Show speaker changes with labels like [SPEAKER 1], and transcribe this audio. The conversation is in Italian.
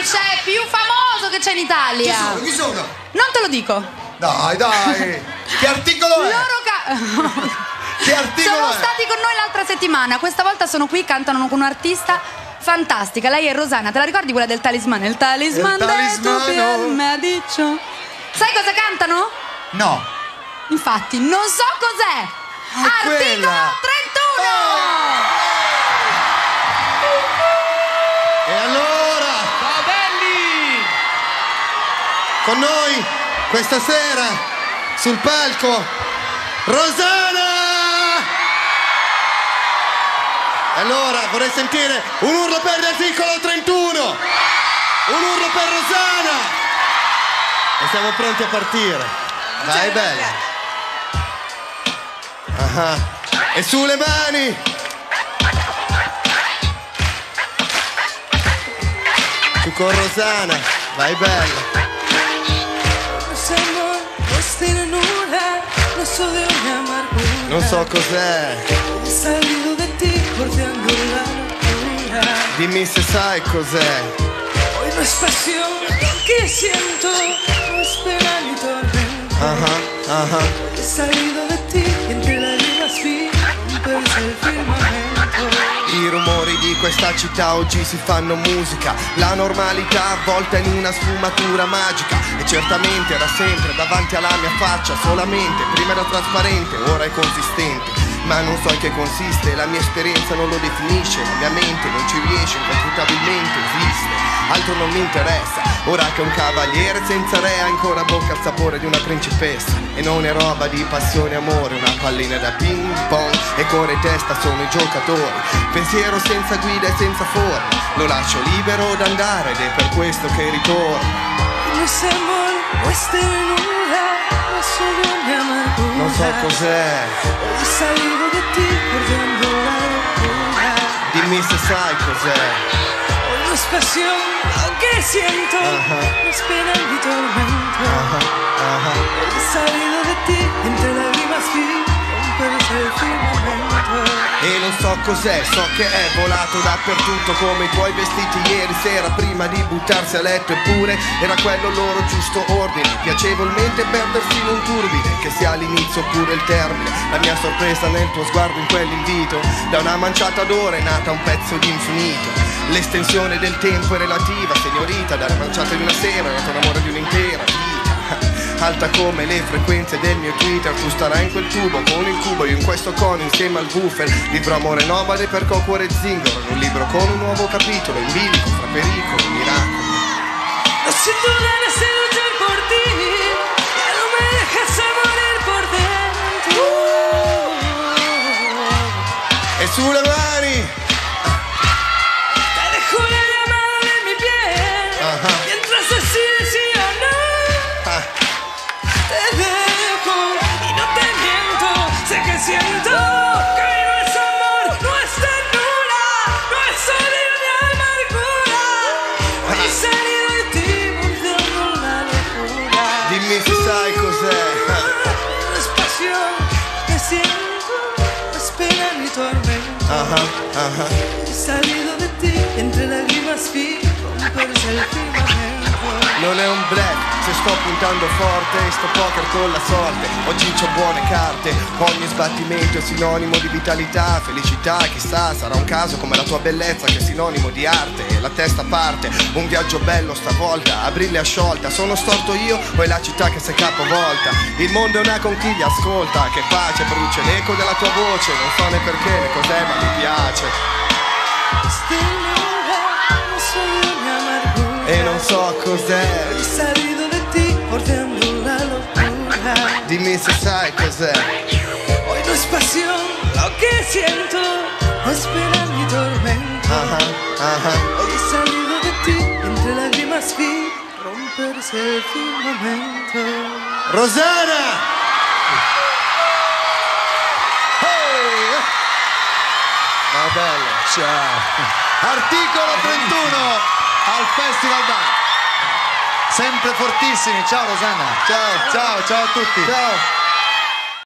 [SPEAKER 1] c'è più famoso che c'è in Italia.
[SPEAKER 2] Chi sono?
[SPEAKER 1] Non te lo dico.
[SPEAKER 2] Dai, che articolo è? Che articolo
[SPEAKER 1] sono
[SPEAKER 2] è?
[SPEAKER 1] stati con noi l'altra settimana. Questa volta sono qui, cantano con un'artista fantastica. Lei è Rosanna. Te la ricordi quella del talismano? Il talismano de tu piel me ha dicho. Sai cosa cantano?
[SPEAKER 2] No.
[SPEAKER 1] Infatti, non so cos'è. Articolo 31.
[SPEAKER 2] E allora?
[SPEAKER 3] Ciao belli!
[SPEAKER 2] Con noi questa sera sul palco Rosanna! Allora vorrei sentire un urlo per l'articolo 31! Un urlo per Rosanna! E siamo pronti a partire. Vai bella! Ah, e su le mani! Tu con Rosanna, vai bella! Non so cos'è. Dimmi se sai cos'è.
[SPEAKER 4] Hoy no es pasión que siento, no es pena ni tormento. He salido de ti entre lágrimas vi romperse el firmamento.
[SPEAKER 2] I rumori di questa città oggi si fanno musica. La normalità avvolta in una sfumatura magica. E certamente era sempre davanti alla mia faccia. Solamente, prima era trasparente, ora è consistente. Ma non so in che consiste, la mia esperienza non lo definisce. La mia mente non ci riesce, inconfutabilmente esiste. Altro non mi interessa, ora che un cavaliere senza re ha ancora a bocca il sapore di una principessa. E non è roba di passione e amore, una pallina da ping pong. E cuore e testa sono i giocatori. Pensiero senza guida e senza forma. Lo lascio libero d'andare ed è per questo che ritorno.
[SPEAKER 4] No es amor, no es ternura, no es solo mi amargura.
[SPEAKER 2] Non so cos'è.
[SPEAKER 4] He salido de ti mordiendo la locura.
[SPEAKER 2] Dimmi se sai cos'è.
[SPEAKER 4] Hoy no es pasión lo que siento, no es pena ni tormento. He salido de ti entre lágrimas vi romperse el firmamento.
[SPEAKER 2] E non so cos'è, so che è volato dappertutto come i tuoi vestiti ieri sera prima di buttarsi a letto. Eppure era quello loro giusto ordine, piacevolmente perdersi in un turbine, che sia l'inizio oppure il termine. La mia sorpresa nel tuo sguardo in quell'invito, da una manciata d'ore è nata un pezzo di infinito. L'estensione del tempo è relativa, signorita, dalle manciate di una sera è nato un amore di un'intera vita. Alta come le frequenze del mio Twitter. Tu starai in quel tubo con il cubo, io in questo cono insieme al woofer. Libro amore nomade per Coco e Zingaro. Un libro con un nuovo capitolo in bilico fra pericolo e miracolo.
[SPEAKER 4] No siento ganas de luchar por ti, ya no me dejas a morir por dentro.
[SPEAKER 2] E sulle mani!
[SPEAKER 4] Te dejo la llamada de mi piel, mientras decides sí o no. Te dejo y no te miento, sé que siento que no es amor, no es ternura, no es odio ni amargura. Hoy he salido de ti mordiendo la locura.
[SPEAKER 2] Dimmi se sai cos'è.
[SPEAKER 4] No es pasión que siento, no es pena ni tormento. He salido de ti entre lágrimas vi romperse el firmamento.
[SPEAKER 2] Non è un black, se sto puntando forte, sto poker con la sorte. Oggi c'ho buone carte, ogni sbattimento è sinonimo di vitalità, felicità, chissà, sarà un caso come la tua bellezza che è sinonimo di arte. E la testa parte, un viaggio bello stavolta, a brille asciolta. Sono storto io o è la città che si è capovolta? Il mondo è una conchiglia, ascolta, che pace, brucia l'eco della tua voce. Non so né perché né cos'è ma mi piace. E non so cos'è.
[SPEAKER 4] He salido de ti mordiendo la locura.
[SPEAKER 2] Dimmi se sai cos'è.
[SPEAKER 4] Hoy no es pasión lo que siento, no es pena ni tormento. Hoy he salido de ti entre lágrimas vi romperse el firmamento.
[SPEAKER 2] Rosanna! Hey! Ma bella, ciao! Articolo 31 al Festival Bar.
[SPEAKER 3] Sempre fortissimi, ciao Rosanna.
[SPEAKER 2] Ciao, ciao, ciao a tutti. Ciao.